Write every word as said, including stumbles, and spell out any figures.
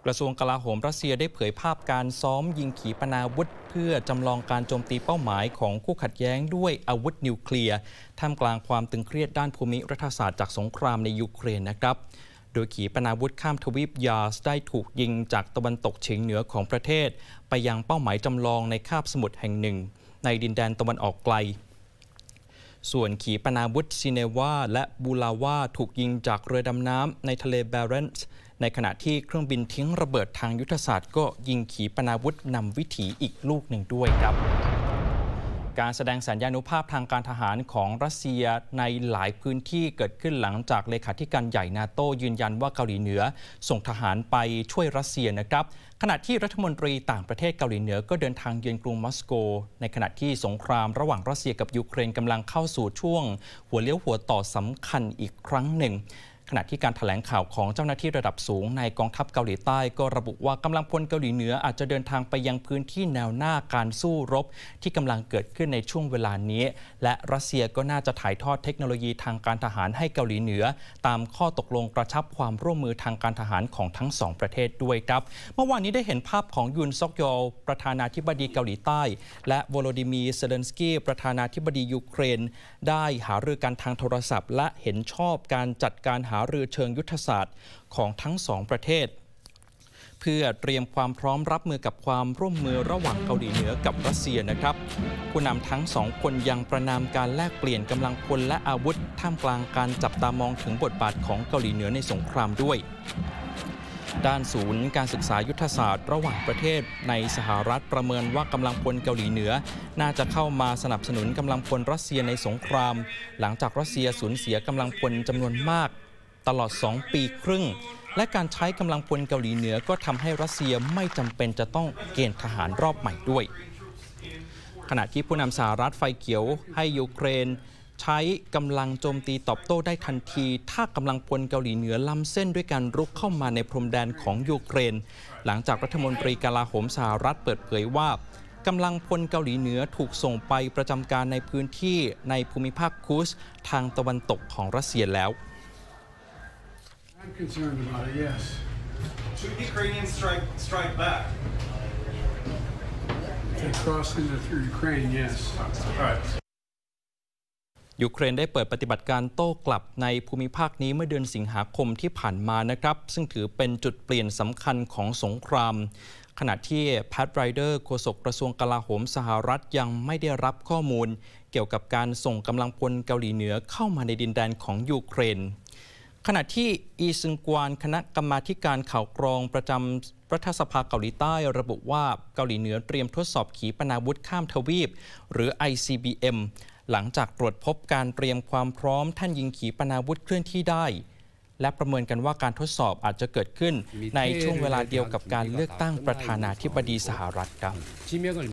กระทรวงกลาโหมรัสเซียได้เผยภาพการซ้อมยิงขีปนาวุธเพื่อจำลองการโจมตีเป้าหมายของคู่ขัดแย้งด้วยอาวุธนิวเคลียร์ท่ามกลางความตึงเครียดด้านภูมิรัฐศาสตร์จากสงครามในยูเครนนะครับโดยขีปนาวุธข้ามทวีปยาสได้ถูกยิงจากตะวันตกเฉียงเหนือของประเทศไปยังเป้าหมายจำลองในคาบสมุทรแห่งหนึ่งในดินแดนตะวันออกไกลส่วนขีปนาวุธซิเนวาและบูลาวาถูกยิงจากเรือดำน้ำในทะเลแบเรนต์ในขณะที่เครื่องบินทิ้งระเบิดทางยุทธศาสตร์ก็ยิงขีปนาวุธนำวิถีอีกลูกหนึ่งด้วยครับการแสดงสัญญานุภาพทางการทหารของรัสเซียในหลายพื้นที่เกิดขึ้นหลังจากเลขาธิการใหญ่นาโต้ยืนยันว่าเกาหลีเหนือส่งทหารไปช่วยรัสเซียนะครับขณะที่รัฐมนตรีต่างประเทศเกาหลีเหนือก็เดินทางเยือนกรุงมอสโกในขณะที่สงครามระหว่างรัสเซียกับยูเครนกำลังเข้าสู่ช่วงหัวเลี้ยวหัวต่อสำคัญอีกครั้งหนึ่งขณะที่การแถลงข่าวของเจ้าหน้าที่ระดับสูงในกองทัพเกาหลีใต้ก็ระบุว่ากำลังพลเกาหลีเหนืออาจจะเดินทางไปยังพื้นที่แนวหน้าการสู้รบที่กำลังเกิดขึ้นในช่วงเวลานี้และรัสเซียก็น่าจะถ่ายทอดเทคโนโลยีทางการทหารให้เกาหลีเหนือตามข้อตกลงกระชับความร่วมมือทางการทหารของทั้งสองประเทศด้วยครับเมื่อวานนี้ได้เห็นภาพของยุนซอกยอลประธานาธิบดีเกาหลีใต้และโวโลดิมีร์ เซเลนสกี้ประธานาธิบดียูเครนได้หารือกันทางโทรศัพท์และเห็นชอบการจัดการหารือเชิงยุทธศาสตร์ของทั้งสองประเทศเพื่อเตรียมความพร้อมรับมือกับความร่วมมือระหว่างเกาหลีเหนือกับรัสเซียนะครับผู้นำทั้งสองคนยังประนามการแลกเปลี่ยนกำลังพลและอาวุธท่ามกลางการจับตามองถึงบทบาทของเกาหลีเหนือในสงครามด้วยด้านศูนย์การศึกษายุทธศาสตร์ระหว่างประเทศในสหรัฐประเมินว่ากำลังพลเกาหลีเหนือน่าจะเข้ามาสนับสนุนกำลังพลรัสเซียในสงครามหลังจากรัสเซียสูญเสียกำลังพลจำนวนมากตลอดสองปีครึ่งและการใช้กำลังพลเกาหลีเหนือก็ทำให้รัสเซียไม่จำเป็นจะต้องเกณฑ์ทหารรอบใหม่ด้วยขณะที่ผู้นำสหรัฐไฟเขียวให้ยูเครนใช้กำลังโจมตีตอบโต้ได้ทันทีถ้ากำลังพลเกาหลีเหนือล้ำเส้นด้วยการรุกเข้ามาในพรมแดนของยูเครนหลังจากรัฐมนตรีกลาโหมสหรัฐเปิดเผยว่ากำลังพลเกาหลีเหนือถูกส่งไปประจำการในพื้นที่ในภูมิภาคคูชทางตะวันตกของรัสเซียแล้ว I'm concerned about it, yes. Should Ukrainians strike strike back? If they cross into through Ukraine, yes. All right. ยูเครนได้เปิดปฏิบัติการโต้กลับในภูมิภาคนี้เมื่อเดือนสิงหาคมที่ผ่านมานะครับซึ่งถือเป็นจุดเปลี่ยนสำคัญของสงครามขณะที่แพทไรเดอร์โฆษกกระทรวงกลาโหมสหรัฐยังไม่ได้รับข้อมูลเกี่ยวกับการส่งกำลังพลเกาหลีเหนือเข้ามาในดินแดนของยูเครนขณะที่อีซึงกวานคณะกรรมาการข่าวกรองประจำรัฐสภาเกาหลีใต้ระบุว่าเกาหลีเหนือเตรียมทดสอบขีปนาวุธข้ามทวีปหรือ ไอ ซี บี เอ็ม หลังจากตรวจพบการเตรียมความพร้อมแท่นยิงขีปนาวุธเคลื่อนที่ได้และประเมินกันว่าการทดสอบอาจจะเกิดขึ้นในช่วงเวลาเดียวกับการเลือกตั้งประธานาธิบดีสหรัฐครับ